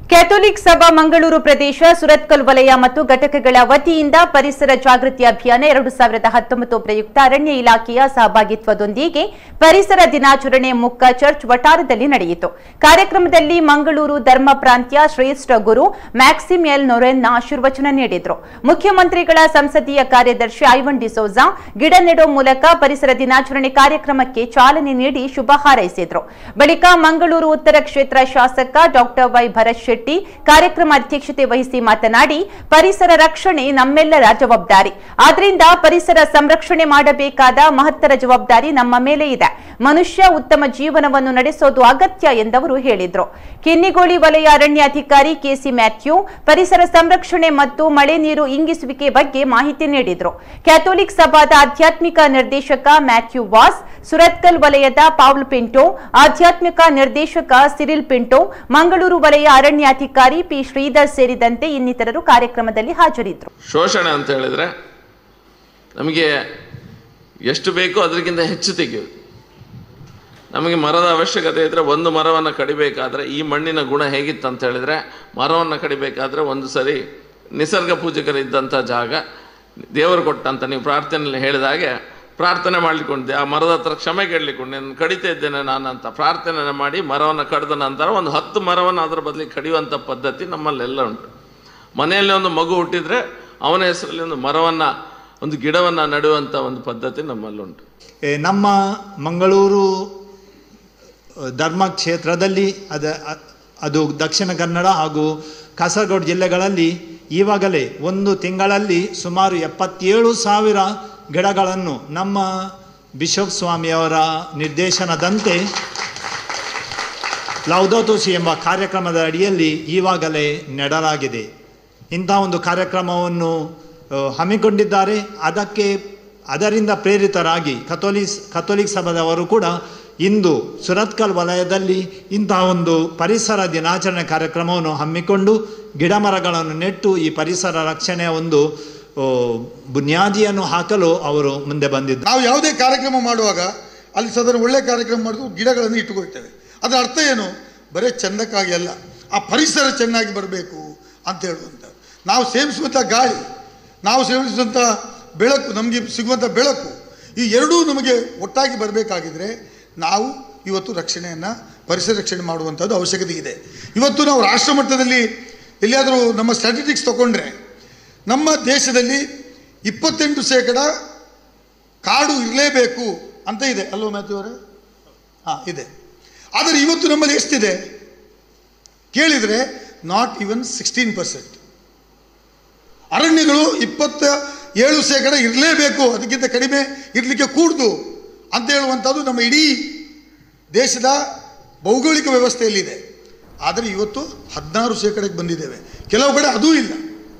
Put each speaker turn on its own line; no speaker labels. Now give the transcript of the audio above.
Catholic ಸಭಾ ಮಂಗಳೂರು ಪ್ರದೇಶ ಸುರತ್ಕಲ್ ವಲಯ ಮತ್ತು ಘಟಕಗಳ ವತಿಯಿಂದ ಪರಿಸರ ಜಾಗೃತಿ ಅಭಿಯಾನ 2019 ಪ್ರಯುಕ್ತ ಅರಣ್ಯ ಇಲಾಖೆಯ ಸಹಭಾಗಿತ್ವದೊಂದಿಗೆ ಪರಿಸರ ದಿನಾಚರಣೆ ಮುಕ್ಕ ಚರ್ಚ್ ವಟಾರದಲ್ಲಿ ನಡೆಯಿತು. ಕಾರ್ಯಕ್ರಮದಲ್ಲಿ ಮಂಗಳೂರು ಧರ್ಮ ಪ್ರಾಂತ್ಯ ಶ್ರೇಷ್ಠ ಗುರು ಮ್ಯಾಕ್ಸಿಮ್ ಎಲ್ ನೊರೆನ್ ಆಶೀರ್ವಚನ ನೀಡಿದರು. ಮುಖ್ಯಮಂತ್ರಿಗಳ ಸಂಸದೀಯ ಕಾರ್ಯದರ್ಶಿ ಐವನ್ ಡಿಸೋಜಾ ಗಿಡ ನೆಡೋ ಮೂಲಕ ಪರಿಸರ ದಿನಾಚರಣೆ ಕಾರ್ಯಕ್ರಮಕ್ಕೆ ಚಾಲನೆ ನೀಡಿ ಶುಭ ಹಾರೈಸಿದರು. ಬಳಿಕ ಮಂಗಳೂರು ಉತ್ತರ ಕ್ಷೇತ್ರ ಶಾಸಕ ಡಾಕ್ಟರ್ ವೈ ಭರತ್ ಕಾರ್ಯಕ್ರಮ ಅಧ್ಯಕ್ಷತೆ ವಹಿಸಿ ಮಾತನಾಡಿ, ಪರಿಸರ ರಕ್ಷಣೆ ನಮ್ಮೆಲ್ಲರ ಜವಾಬ್ದಾರಿ. ಆದ್ರಿಂದ ಪರಿಸರ ಸಂರಕ್ಷಣೆ ಮಾಡಬೇಕಾದ ಮಹತ್ತರ ಜವಾಬ್ದಾರಿ ನಮ್ಮ ಮೇಲೆ ಇದೆ. ಮನುಷ್ಯ ಉತ್ತಮ ಜೀವನವನ್ನು ನಡೆಸೋದು ಅಗತ್ಯ ಎಂದವರು ಹೇಳಿದರು. ಕಿನ್ನಿಗೋಳಿ ವಲಯ ಅರಣ್ಯಾಧಿಕಾರಿ ಕೆಸಿ ಮ್ಯಾಥ್ಯೂ ಪರಿಸರ ಸಂರಕ್ಷಣೆ ಮತ್ತು ಮಳೆ ನೀರು ಇಂಗಿಸುವಿಕೆ ಬಗ್ಗೆ ಮಾಹಿತಿ ನೀಡಿದರು. ಕ್ಯಾಥೋಲಿಕ್ ಸಭಾದ ಆಧ್ಯಾತ್ಮಿಕ ನಿರ್ದೇಶಕ ಮ್ಯಾಥ್ಯೂ ವಾಸ್, ಸುರತ್ಕಲ್ ವಲಯದ ಪೌಲ್ ಪಿಂಟೋ, ಆಧ್ಯಾತ್ಮಿಕ ನಿರ್ದೇಶಕ ಸಿರಿಲ್ ಪಿಂಟೋ, ಮಂಗಳೂರು ವಲಯ ಅರಣ್ಯಾಧಿಕಾರಿ ಪಿ ಶ್ರೀಧರ್ ಸೇರಿದಂತೆ ಇನ್ನಿತರರು ಕಾರ್ಯಕ್ರಮದಲ್ಲಿ ಹಾಜರಿದ್ದರು.
ಶೋಷಣೆ ಅಂತ ಹೇಳಿದ್ರೆ ನಮಗೆ ಎಷ್ಟು ಬೇಕೋ ಅದಕ್ಕಿಂತ ಹೆಚ್ಚು ತೆಗೆಯುವುದು. ನಮಗೆ ಮರದ ಅವಶ್ಯಕತೆ ಇದ್ದರೆ ಒಂದು ಮರವನ್ನು ಕಡಿಬೇಕಾದ್ರೆ ಈ ಮಣ್ಣಿನ ಗುಣ ಹೇಗಿತ್ತು ಅಂತ ಹೇಳಿದ್ರೆ, ಮರವನ್ನು ಕಡಿಬೇಕಾದ್ರೆ ಒಂದು ಸರಿ ನಿಸರ್ಗ ಪೂಜಕರಿದ್ದಂಥ ಜಾಗ ದೇವರು ಕೊಟ್ಟಂತ ನೀವು ಪ್ರಾರ್ಥನೆಯಲ್ಲಿ ಹೇಳಿದ ಹಾಗೆ ಪ್ರಾರ್ಥನೆ ಮಾಡಲಿಕ್ಕೊಂಡಿದ್ದೆ. ಆ ಮರದ ಹತ್ರ ಕ್ಷಮೆ ಕೇಳಲಿಕ್ಕೊಂಡು ನಾನು ಕಡಿತಾ ಇದ್ದೇನೆ ನಾನು ಅಂತ ಪ್ರಾರ್ಥನೆ ಮಾಡಿ ಮರವನ್ನು ಕಡಿದ ನಂತರ ಒಂದು 10 ಮರವನ್ನು ಅದರ ಬದಲಿಗೆ ಕಡಿಯುವಂಥ ಪದ್ಧತಿ ನಮ್ಮಲ್ಲೆಲ್ಲ ಉಂಟು. ಮನೆಯಲ್ಲಿ ಒಂದು ಮಗು ಹುಟ್ಟಿದರೆ ಅವನ ಹೆಸರಲ್ಲಿ ಒಂದು ಮರವನ್ನು, ಒಂದು ಗಿಡವನ್ನು ನೆಡುವಂಥ ಒಂದು ಪದ್ಧತಿ ನಮ್ಮಲ್ಲುಂಟು.
ನಮ್ಮ ಮಂಗಳೂರು ಧರ್ಮ ಕ್ಷೇತ್ರದಲ್ಲಿ ಅದು ದಕ್ಷಿಣ ಕನ್ನಡ ಹಾಗೂ ಕಾಸರಗೋಡು ಜಿಲ್ಲೆಗಳಲ್ಲಿ ಈವಾಗಲೇ ಒಂದು ತಿಂಗಳಲ್ಲಿ ಸುಮಾರು 77,000 ಗಿಡಗಳನ್ನು ನಮ್ಮ ಬಿಷಪ್ ಸ್ವಾಮಿಯವರ ನಿರ್ದೇಶನದಂತೆ ಲೌದಾತೋ ಸಿ ಎಂಬ ಕಾರ್ಯಕ್ರಮದ ಅಡಿಯಲ್ಲಿ ಈವಾಗಲೇ ನೆಡಲಾಗಿದೆ. ಇಂಥ ಒಂದು ಕಾರ್ಯಕ್ರಮವನ್ನು ಹಮ್ಮಿಕೊಂಡಿದ್ದಾರೆ. ಅದರಿಂದ ಪ್ರೇರಿತರಾಗಿ ಕಥೋಲಿಕ್ ಸಭಾದವರು ಕೂಡ ಇಂದು ಸುರತ್ಕಲ್ ವಲಯದಲ್ಲಿ ಇಂತಹ ಒಂದು ಪರಿಸರ ದಿನಾಚರಣೆ ಕಾರ್ಯಕ್ರಮವನ್ನು ಹಮ್ಮಿಕೊಂಡು ಗಿಡ ಮರಗಳನ್ನು ನೆಟ್ಟು ಈ ಪರಿಸರ ರಕ್ಷಣೆಯ ಒಂದು ಬುನಿಯಾದಿಯನ್ನು ಹಾಕಲು ಅವರು ಮುಂದೆ ಬಂದಿದ್ದಾರೆ.
ನಾವು ಯಾವುದೇ ಕಾರ್ಯಕ್ರಮ ಮಾಡುವಾಗ ಅಲ್ಲಿ ಸಾಧಾರಣ ಒಳ್ಳೆಯ ಕಾರ್ಯಕ್ರಮ ಮಾಡಿದ್ರು ಗಿಡಗಳನ್ನು ಇಟ್ಟುಕೊಳ್ತೇವೆ. ಅದರ ಅರ್ಥ ಏನು? ಬರೀ ಚೆಂದಕ್ಕಾಗಿ ಅಲ್ಲ, ಆ ಪರಿಸರ ಚೆನ್ನಾಗಿ ಬರಬೇಕು ಅಂತ ಹೇಳುವಂಥ, ನಾವು ಸೇವಿಸುವಂಥ ಗಾಳಿ, ನಾವು ಸೇವಿಸುವಂಥ ಬೆಳಕು, ನಮಗೆ ಸಿಗುವಂಥ ಬೆಳಕು, ಈ ಎರಡೂ ನಮಗೆ ಒಟ್ಟಾಗಿ ಬರಬೇಕಾಗಿದ್ರೆ ನಾವು ಇವತ್ತು ರಕ್ಷಣೆಯನ್ನು, ಪರಿಸರ ರಕ್ಷಣೆ ಮಾಡುವಂಥದ್ದು ಅವಶ್ಯಕತೆ ಇದೆ. ಇವತ್ತು ನಾವು ರಾಷ್ಟ್ರ ಮಟ್ಟದಲ್ಲಿ ಎಲ್ಲಿಯಾದರೂ ನಮ್ಮ ಸ್ಟ್ಯಾಟಿಸ್ಟಿಕ್ಸ್ ತಗೊಂಡ್ರೆ ನಮ್ಮ ದೇಶದಲ್ಲಿ 28% ಕಾಡು ಇರಲೇಬೇಕು ಅಂತ ಇದೆ ಅಲ್ವ ಮ್ಯಾಥ್ಯೂ ಅವರೇ? ಇದೆ. ಆದರೆ ಇವತ್ತು ನಮ್ಮಲ್ಲಿ ಎಷ್ಟಿದೆ ಕೇಳಿದರೆ ನಾಟ್ ಈವನ್ 16%. ಅರಣ್ಯಗಳು 27% ಇರಲೇಬೇಕು, ಅದಕ್ಕಿಂತ ಕಡಿಮೆ ಇರಲಿಕ್ಕೆ ಕೂಡದು ಅಂತ ಹೇಳುವಂಥದ್ದು ನಮ್ಮ ಇಡೀ ದೇಶದ ಭೌಗೋಳಿಕ ವ್ಯವಸ್ಥೆಯಲ್ಲಿದೆ. ಆದರೆ ಇವತ್ತು 16% ಬಂದಿದ್ದೇವೆ. ಕೆಲವು ಕಡೆ ಅದೂ ಇಲ್ಲ.